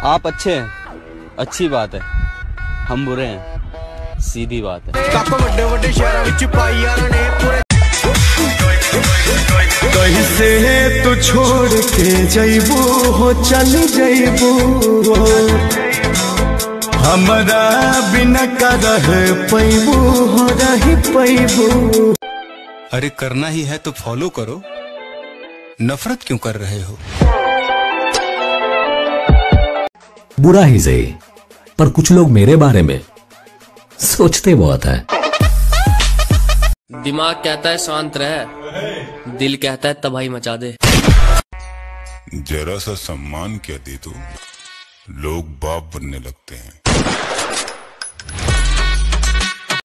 आप अच्छे हैं, अच्छी बात है। हम बुरे हैं, सीधी बात है। कैसे तू छोड़ के जइबू हो, चल जइबू हमरा बिना का रह पैबू हो, रही पैबू। अरे करना ही है तो फॉलो करो, नफरत क्यों कर रहे हो? बुरा ही सही, पर कुछ लोग मेरे बारे में सोचते बहुत है। दिमाग कहता है शांत रह, दिल कहता है तबाही मचा दे। जरा सा सम्मान क्या दे दो, लोग बाप बनने लगते हैं।